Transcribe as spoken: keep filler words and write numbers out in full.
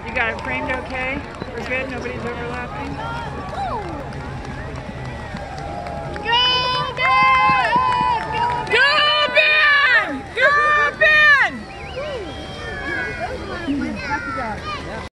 You got it framed okay? We're good? Nobody's overlapping? Go Ben! Go Ben! Go Ben! Go Ben!